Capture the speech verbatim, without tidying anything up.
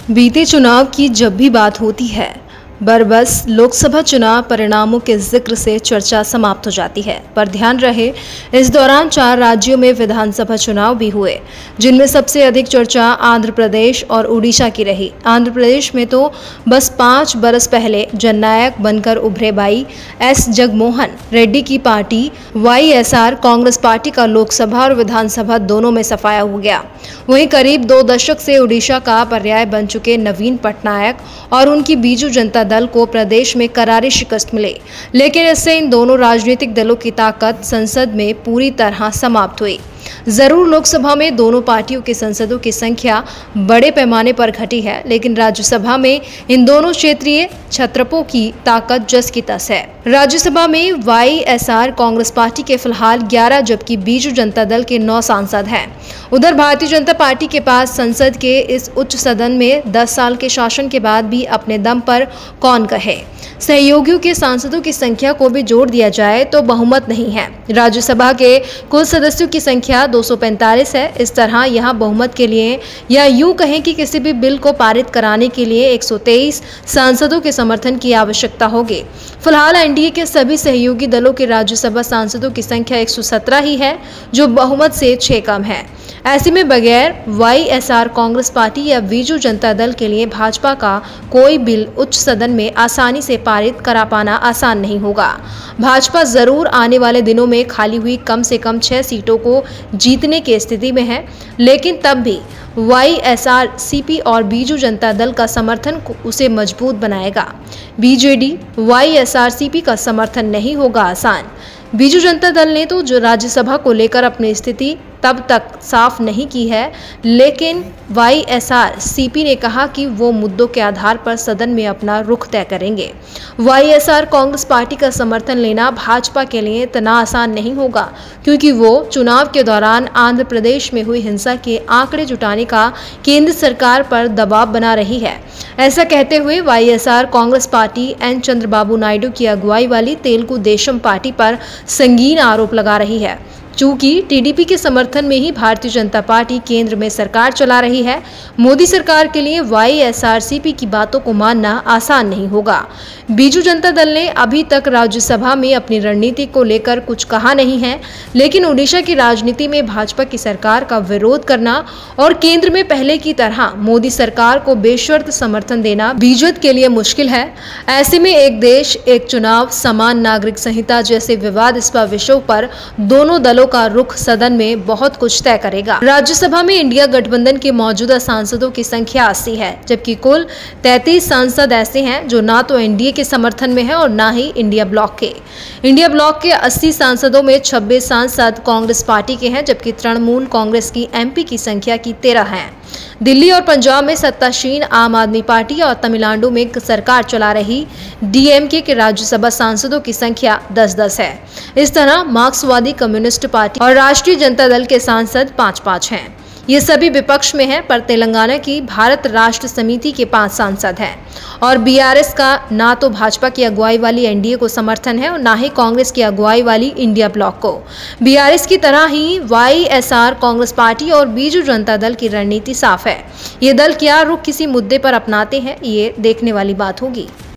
बीते चुनाव की जब भी बात होती है, बरबस लोकसभा चुनाव परिणामों के जिक्र से चर्चा समाप्त हो जाती है। पर ध्यान रहे, इस दौरान चार राज्यों में विधानसभा चुनाव भी हुए, जिनमें सबसे अधिक चर्चा आंध्र प्रदेश और उड़ीसा की रही। आंध्र प्रदेश में तो बस पाँच बरस पहले जननायक बनकर उभरे बाई एस जगमोहन रेड्डी की party Y S R Congress party का लोकसभा और विधानसभा दोनों में सफाया हो गया। वहीं करीब दो दशक से उड़ीसा का पर्याय बन चुके नवीन पटनायक और उनकी बीजू जनता दल को प्रदेश में करारी शिकस्त मिले, लेकिन इससे इन दोनों राजनीतिक दलों की ताकत संसद में पूरी तरह समाप्त हुई। जरूर लोकसभा में दोनों पार्टियों के सांसदों की संख्या बड़े पैमाने पर घटी है, लेकिन राज्यसभा में इन दोनों क्षेत्रीय छत्रपों की ताकत जस की तस है। राज्यसभा में Y S R Congress party के फिलहाल ग्यारह, जबकि बीजू जनता दल के नौ सांसद हैं। उधर भारतीय जनता पार्टी के पास संसद के इस उच्च सदन में दस साल के शासन के बाद भी अपने दम पर कौन कहे। सहयोगियों के सांसदों की संख्या को भी जोड़ दिया जाए तो बहुमत नहीं है। राज्यसभा के कुल सदस्यों की संख्या दो सौ पैंतालीस है। इस तरह यहां बहुमत के लिए या यूं कहें कि किसी भी बिल को पारित कराने के लिए एक सौ तेईस सांसदों के समर्थन की आवश्यकता होगी। फिलहाल एनडीए के सभी सहयोगी दलों के राज्यसभा सांसदों की संख्या एक सौ सत्रह ही है, जो बहुमत से छह कम है। ऐसे में बगैर Y S R Congress party या बीजू जनता दल के लिए भाजपा का कोई बिल उच्च सदन में आसानी से पारित करा पाना आसान नहीं होगा। भाजपा जरूर आने वाले दिनों में खाली हुई कम से कम छह सीटों को जीतने की स्थिति में है, लेकिन तब भी Y S R C P और बीजू जनता दल का समर्थन उसे मजबूत बनाएगा। BJD Y S R C P का समर्थन नहीं होगा आसान। बीजू जनता दल ने तो जो राज्यसभा को लेकर अपनी स्थिति तब तक साफ नहीं की है, लेकिन Y S R C P ने कहा कि वो मुद्दों के आधार पर सदन में अपना रुख तय करेंगे। Y S R Congress party का समर्थन लेना भाजपा के लिए इतना आसान नहीं होगा, क्योंकि वो चुनाव के दौरान आंध्र प्रदेश में हुई हिंसा के आंकड़े जुटाने का केंद्र सरकार पर दबाव बना रही है। ऐसा कहते हुए Y S R Congress party N Chandrababu Naidu की अगुवाई वाली तेलुगु देशम पार्टी पर संगीन आरोप लगा रही है। चूंकि टी डी पी के समर्थन में ही भारतीय जनता पार्टी केंद्र में सरकार चला रही है, मोदी सरकार के लिए Y S R C P की बातों को मानना आसान नहीं होगा। बीजू जनता दल ने अभी तक राज्यसभा में अपनी रणनीति को लेकर कुछ कहा नहीं है, लेकिन उड़ीसा की राजनीति में भाजपा की सरकार का विरोध करना और केंद्र में पहले की तरह मोदी सरकार को बेशर्त समर्थन देना बीजेपी के लिए मुश्किल है। ऐसे में एक देश एक चुनाव, समान नागरिक संहिता जैसे विवादास्पद विषयों पर दोनों दलों का रुख सदन में बहुत कुछ तय करेगा। राज्यसभा में इंडिया गठबंधन के मौजूदा सांसदों की संख्या अस्सी है, जबकि कुल तैंतीस सांसद ऐसे हैं जो ना तो एनडीए के समर्थन में है और ना ही इंडिया ब्लॉक के। इंडिया ब्लॉक के अस्सी सांसदों में छब्बीस सांसद कांग्रेस पार्टी के हैं, जबकि तृणमूल कांग्रेस की एमपी की संख्या की तेरह है। दिल्ली और पंजाब में सत्तासीन आम आदमी पार्टी और तमिलनाडु में सरकार चला रही डी एम के के राज्यसभा सांसदों की संख्या दस दस है। इस तरह मार्क्सवादी कम्युनिस्ट पार्टी और राष्ट्रीय जनता दल के सांसद पाँच पाँच हैं। ये सभी विपक्ष में हैं, पर तेलंगाना की भारत राष्ट्र समिति के पांच सांसद हैं और बी आर एस का ना तो भाजपा की अगुवाई वाली एनडीए को समर्थन है और ना ही कांग्रेस की अगुवाई वाली इंडिया ब्लॉक को। बी आर एस की तरह ही Y S R Congress party और बीजू जनता दल की रणनीति साफ है। ये दल क्या रुख किसी मुद्दे पर अपनाते हैं, ये देखने वाली बात होगी।